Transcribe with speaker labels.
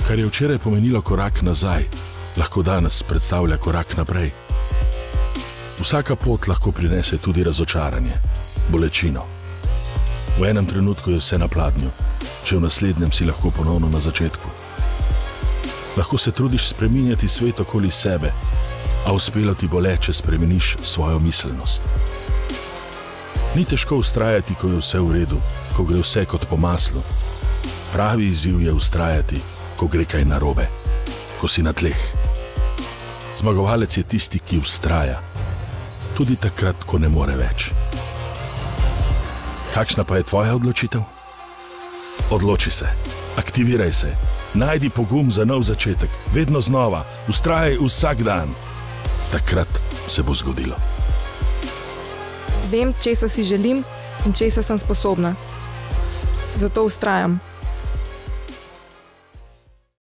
Speaker 1: Kar je včeraj pomenilo korak nazaj, lahko danes predstavlja korak naprej. Vsaka pot lahko prinese tudi razočaranje, bolečino. V enem trenutku je vse na pladnju, že v naslednjem si lahko ponovno na začetku. Lahko se trudiš spreminjati svet okoli sebe, a uspelo ti bo le, če spremeniš svojo miselnost. Ni težko vztrajati, ko je vse v redu, ko gre vse kot po maslu. Pravi izziv je vztrajati, ko gre kaj narobe, ko si na tleh. Zmagovalec je tisti, ki vztraja, tudi takrat, ko ne more več. Kakšna pa je tvoja odločitev? Odloči se, aktiviraj se, najdi pogum za nov začetek, vedno znova, vztrajaj vsak dan. Takrat se bo zgodilo.
Speaker 2: Vem, česa si želim in česa sem sposobna. Zato vztrajam.